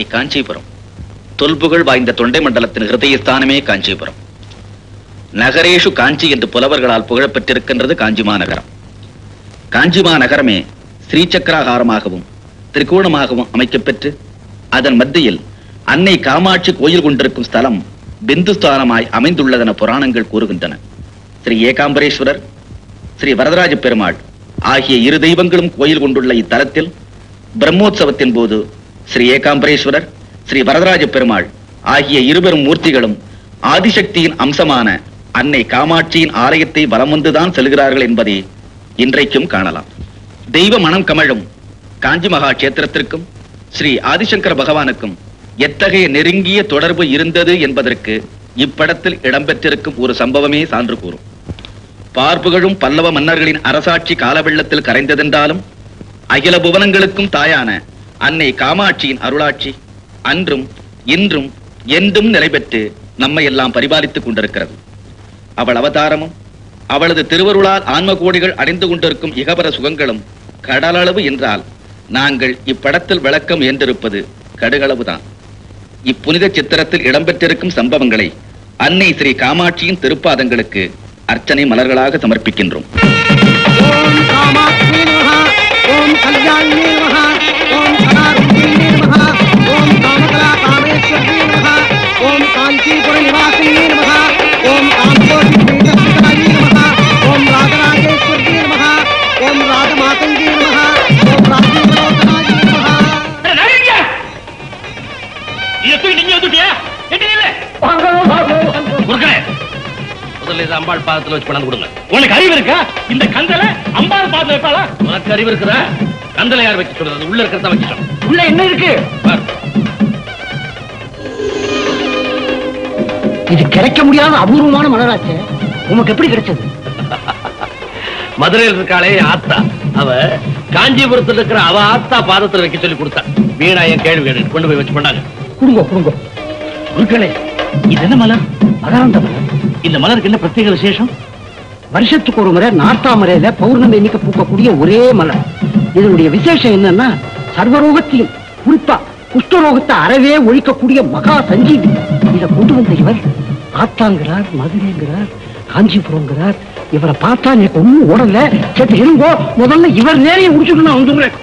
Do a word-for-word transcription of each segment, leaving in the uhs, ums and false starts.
காஞ்சிபுரம். தொல்புகழ் வாய்ந்த தொண்டை மண்டலத்தின் ஹிருதயஸ்தானமே காஞ்சிபுரம். நகரேஷு காஞ்சி என்று புலவர்களால் புகழப்பெற்றிருக்கின்றது காஞ்சிமா நகரம். காஞ்சிமா நகரமே ஸ்ரீசக்கராகாரமாகவும் திரிகோணமாகவும் அமைக்கப்பெற்று அதன் மத்தியில் அன்னை காமாட்சி கோயில் கொண்டிருக்கும் ஸ்தலம் பிந்துஸ்தானமாய் அமைந்துள்ளதென புராணங்கள் கூறுகின்றன. ஸ்ரீ ஏகாம்பரேஸ்வரர், ஸ்ரீ வரதராஜ பெருமாள் ஆகிய இரு தெய்வங்களும் கோயில் கொண்டுள்ள இத்தலத்தில் பிரம்மோற்சவத்தின் போது ஸ்ரீ ஏகாம்பரேஸ்வரர், ஸ்ரீ வரதராஜ பெருமாள் ஆகிய இருவரும் மூர்த்திகளும் ஆதிசக்தியின் அம்சமான அன்னை காமாட்சியின் ஆலயத்தை வலம் வந்துதான் செல்கிறார்கள் என்பதை இன்றைக்கும் காணலாம். தெய்வ மனம் கமழும் காஞ்சி மகா கஷேத்திரத்திற்கும் ஸ்ரீ ஆதிசங்கர பகவானுக்கும் எத்தகைய நெருங்கிய தொடர்பு இருந்தது என்பதற்கு இப்படத்தில் இடம்பெற்றிருக்கும் ஒரு சம்பவமே சான்று கூறும். பார்ப்புகழும் பல்லவ மன்னர்களின் அரசாட்சி காலவெள்ளத்தில் கரைந்ததென்றாலும் அகில புவனங்களுக்கும் தாயான அன்னை காமாட்சியின் அருளாட்சி அன்றும் இன்றும் என்றும் நிலைபெற்று நம்மை எல்லாம் பரிபாலித்துக் கொண்டிருக்கிறது. அவள் அவதாரமும் அவளது திருவருளால் ஆன்ம கோடிகள் அடைந்து கொண்டிருக்கும் இகபர சுகங்களும் கடலளவு என்றால் நாங்கள் இப்படத்தில் விளக்கம் என்றிருப்பது கடுகளவுதான். இப்புனித சித்திரத்தில் இடம்பெற்றிருக்கும் சம்பவங்களை அன்னை ஸ்ரீ காமாட்சியின் திருப்பாதங்களுக்கு அர்ச்சனை மலர்களாக சமர்ப்பிக்கின்றோம். அம்பாள் பாதத்தில் வச்சு கொண்டாந்து கொடுங்க. உனக்கு அறிவு இருக்கா? இந்த கந்தல அம்பாள் பாதத்தில் வைப்பாளா? உனக்கு அறிவு இருக்குதா? கந்தல யார் வச்சு சொல்றது? உள்ள இருக்கிறத வச்சுட்டோம். உள்ள என்ன இருக்கு? இது கிடைக்க முடியாத அபூர்வமான மலராட்சி. உனக்கு எப்படி கிடைச்சது? மதுரையில் இருக்காளே ஆத்தா, அவ காஞ்சிபுரத்தில் இருக்கிற அவ ஆத்தா பாதத்தில் வைக்க சொல்லி கொடுத்தா. வீணா என் கேள்வி கேட்டு கொண்டு போய் வச்சு பண்ணாங்க. குடுங்க குடுங்க. குருக்களே, இது என்ன மலர்? மகராந்த மலர். இந்த மலருக்கு என்ன பிரத்யேக விசேஷம்? வருஷத்துக்கு ஒரு முறை நார்த்தாமரையில பௌர்ணமி எண்ணிக்கை பூக்கக்கூடிய ஒரே மலர். இதனுடைய விசேஷம் என்னன்னா சர்வரோகத்தையும் குறிப்பா குஷ்டரோகத்தை அறவே ஒழிக்கக்கூடிய மகா சஞ்சீவி. இதை கொண்டு வந்த இவர் ஆத்தாங்கிறார், மதுரைங்கிறார், காஞ்சிபுரங்கிறார். இவரை பார்த்தா எனக்கு ஒண்ணும் ஓடல. சேர்த்து இருங்கோ, முதல்ல இவர் நேரையும் முடிச்சுட்டு நான் வந்துடுறேன்.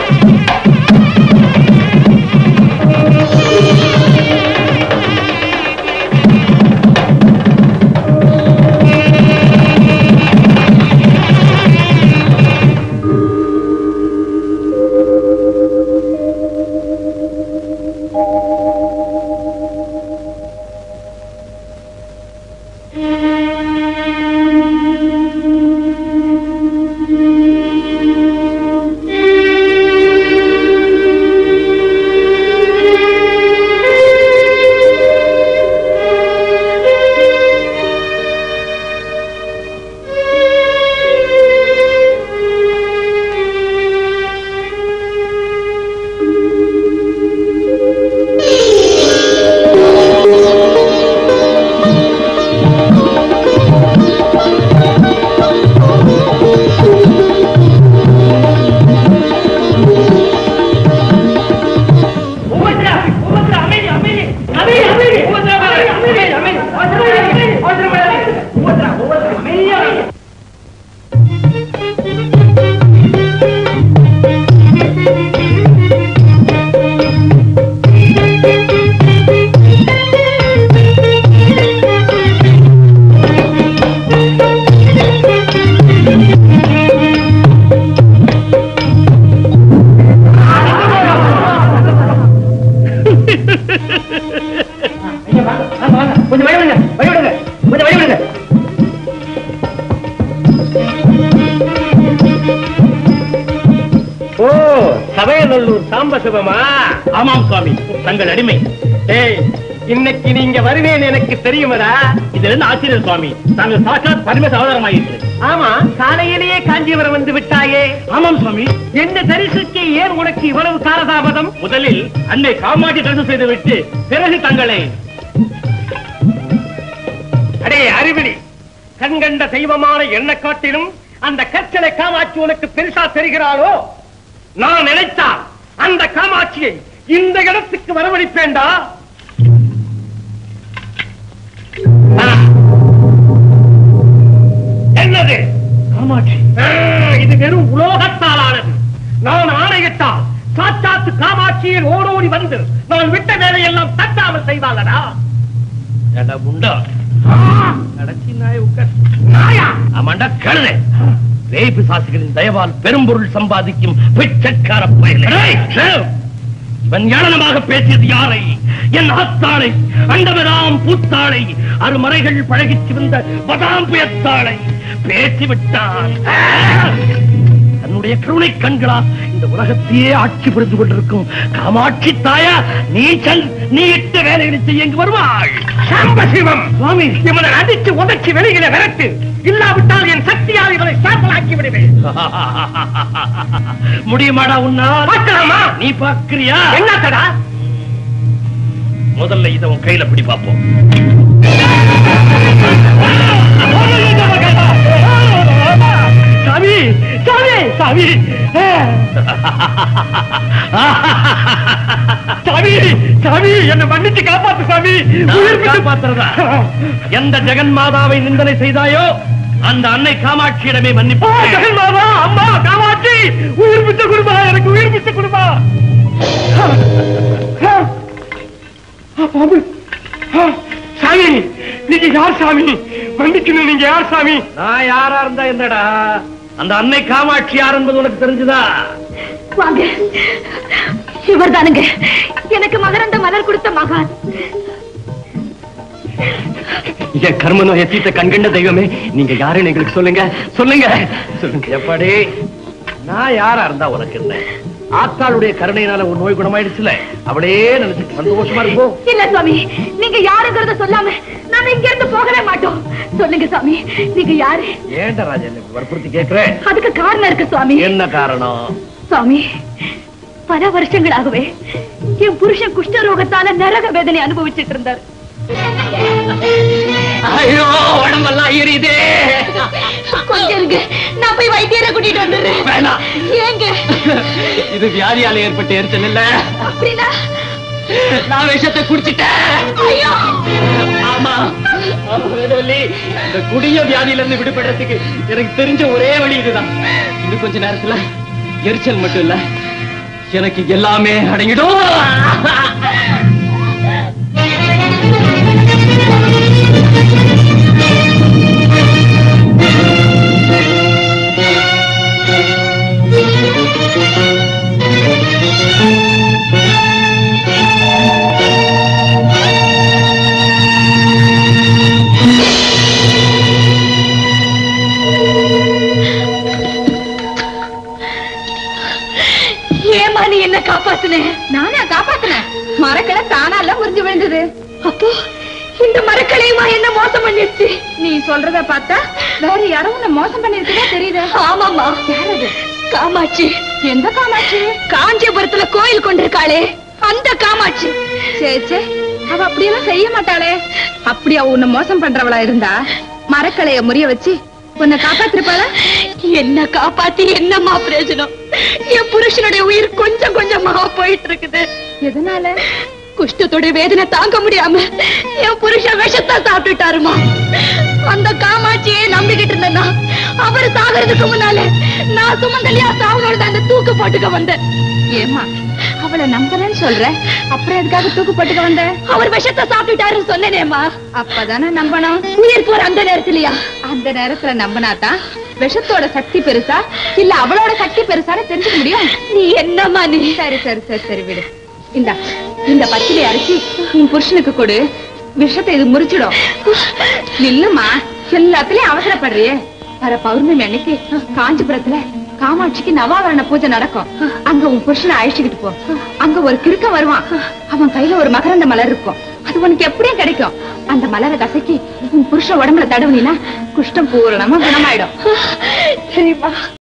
ஆமாம் சுவாமி, தங்கள் அடிமை. இன்னைக்கு நீங்க வருவேன் எனக்கு தெரியுமடா. இதுல இருந்து ஆச்சரியம் சுவாமி, தாங்கள் சாட்சாத் பரமேச அவதாரமாயிற்று. ஆமா, காலையிலேயே காஞ்சிபுரம் வந்து விட்டாயே. ஆமாம் சுவாமி. என்ன தரிசிக்க ஏன் உனக்கு இவ்வளவு காலதாமதம்? முதலில் அன்னை காமாட்சி தரிசனம் செய்து விட்டு பிறகு தங்களை. அடே அறிவிலி, கண்கண்ட தெய்வமான என்ன காட்டிலும் அந்த கற்களை காமாட்சி உனக்கு பெருசா தெரிகிறாளோ? நான் நினைத்தால் அந்த காமாட்சி காமாட்சியை இந்த இடத்துக்கு வரவழைப்பேண்டா. என்னது காமாட்சி? இது வெறும் உலோகத்தால் ஆனது. நான் ஆணையிட்டால் சாச்சாத்து காமாட்சியில் ஓடோடி வந்து நான் விட்ட வேலையெல்லாம் தட்டாமல் செய்வாளடா. உண்டா நடச்சி நாய் உட்கார் நாயா? ஆமாண்டா கழுதை. பேய் பிசாசுகளின் தயவால் பெரும்பொருள் சம்பாதிக்கும் பிச்சைக்கார பயலே. இவன் ஏளனமாக பேசியது யாரை? என் ஆத்தாளை, அண்டவராம் பூத்தாளை, அருமறைகள் பழகிச்சு வந்த பதாம் புயத்தாளை பேசிவிட்டான். தன்னுடைய கருணை கண்களா இந்த உலகத்தையே ஆட்சி புரிந்து கொண்டிருக்கும் காமாட்சி தாயா, நீ செல், நீ இட்ட வேலைகளை செய்ய இங்கு வருவாள். சாம்பசிவம் சுவாமி, இவனை அடித்து உதச்சி வெளியில விரட்டு. இல்லாவிட்டால் என் சக்தியால் இவனை சாம்பலாக்கி விடுவேன். முடியுமாடா உன்னால்? பார்க்கலாமா? நீ பார்க்கிறியா? என்னடா? முதல்ல இதை உன் கையில பிடி பார்ப்போம். சாமி சாமி சாமி சாமி சாமி, என்ன மன்னிச்சு காப்பாத்து சாமி. காப்பாத்துறதா? எந்த ஜெகன் மாதாவை நிந்தனை செய்தாயோ அந்த அன்னை காமாட்சியிடமே மன்னிப்பு. ஜெகன் மாதா, அம்மா காமாட்சி, உயிர் பிச்சை கொடுமா, எனக்கு உயிர் பிச்சை கொடுமா. சாமி, நீங்க யார் சாமி? மன்னிக்கணும், நீங்க யார் சாமி? நான் யாரா இருந்தா என்னடா, அந்த அன்னை காமாட்சி யார் என்பது உனக்கு தெரிஞ்சுதா? வாங்க, இவர் தானுங்க எனக்கு மகரந்த மலர் கொடுத்த மகான். என் கர்ம நோயை தீர்த்த கண்கண்ட தெய்வமே, நீங்க யாருன்னு எங்களுக்கு சொல்லுங்க சொல்லுங்க சொல்லுங்க. எப்படி நான் யாரா இருந்தா உனக்கு என்ன? ஆத்தாளுடைய கருணையினால ஒரு நோய் குணமாயிடுச்சுல, அவளே நினைச்சு சந்தோஷமா இருக்கும். இல்ல சுவாமி, நீங்க யாருங்கிறத சொல்லாம நாம இங்க இருந்து போகவே மாட்டோம். சொல்லுங்க சாமி, நீங்க யாரு? ஏன்டா ராஜா வற்புறுத்தி கேட்கிறேன்? அதுக்கு காரணம் இருக்கு சுவாமி. என்ன காரணம்? சுவாமி, பல வருஷங்களாகவே என் புருஷன் குஷ்டரோகத்தால நரக வேதனை அனுபவிச்சுட்டு இருந்தார். ஐயோ, உடம்பெல்லாம் எரியுதே. கொஞ்சம் இருங்க, நான் போய் வைத்தியரை கூட்டிட்டு வந்துடுறேன். வேணாம். ஏங்க? இது வியாதியால ஏற்பட்ட எரிச்சல் இல்ல. அப்படின்னா நான் விஷத்தை குடிச்சிட்டேன். ஐயோ, ஆமா, இந்த குடிய வியாதியில இருந்து விடுபடுறதுக்கு எனக்கு தெரிஞ்ச ஒரே வழி இதுதான். இன்னும் கொஞ்ச நேரத்துல எரிச்சல் மட்டும் இல்ல, எனக்கு எல்லாமே அடங்கிடும். ஏமா நீ என்ன காப்பாத்துன? நானா காப்பாத்துனேன்? மரக்களை தானால முறிஞ்சு விழுந்தது. அப்போ இந்த மரக்கலையுமா என்ன மோசம் பண்ணிருச்சு? நீ சொல்றத பார்த்தா வேற யாரும் உன்னை மோசம் பண்ணிருக்கதா தெரியுது. ஆமாமா. யாரது? காமாட்சி. எந்த காமாட்சி? காஞ்சிபுரத்துல கோயில் கொண்டிருக்காளே அந்த காமாட்சி. சரி சரி, அவ அப்படியெல்லாம் செய்ய மாட்டாளே. அப்படி அவ உன்னை மோசம் பண்றவளா இருந்தா மரக்கலைய முறிய வச்சு உன்னை காப்பாத்திருப்பாளா? என்ன காப்பாத்தி என்னம்மா பிரயோஜனம்? என் புருஷனுடைய உயிர் கொஞ்சம் கொஞ்சமா போயிட்டு இருக்குது. எதனால? குஷ்டத்தோட வேதனை தாங்க முடியாம என் புருஷன் விஷத்தை சாப்பிட்டுட்டாருமா. அந்த காமாட்சியே நம்பிக்கிட்டு இருந்தேன்னா அவரு சாகிறதுக்கு முன்னால நான் சுமந்தலியா சாவனோட அந்த தூக்கு போட்டுக்க வந்தேன். ஏமா அவளை நம்புறேன்னு சொல்ற, அப்புறம் எதுக்காக தூக்கு போட்டுக்க வந்த? அவர் விஷத்தை சாப்பிட்டுட்டாருன்னு சொன்னேனேமா. அப்பதானே நம்பணும். உயிர் போற அந்த நேரத்திலயா? அந்த நேரத்துல நம்பினாதான் விஷத்தோட சக்தி பெருசா இல்ல அவளோட சக்தி பெருசான்னு தெரிஞ்சுக்க முடியும். நீ என்னம்மா நீ? சரி சரி சரி சரி விடு. இந்த இந்த பச்சிலை அரைச்சி உன் புருஷனுக்கு கொடு, விஷத்தை இது முறிச்சிடும். நில்லுமா, எல்லாத்துலயும் அவசரப்படுறியே. வர பௌர்ணமி அன்னைக்கு காஞ்சிபுரத்துல காமாட்சிக்கு நவாவரண பூஜை நடக்கும். அங்க உன் புருஷனை அழைச்சுக்கிட்டு போ. அங்க ஒரு கிறுக்க வருவான், அவன் கையில ஒரு மகரந்த மலர் இருக்கும். அது உனக்கு எப்படியும் கிடைக்கும். அந்த மலரை கசக்கி உன் புருஷன் உடம்புல தடவுனா குஷ்டம் பூரணமா குணமாயிடும். சரிப்பா.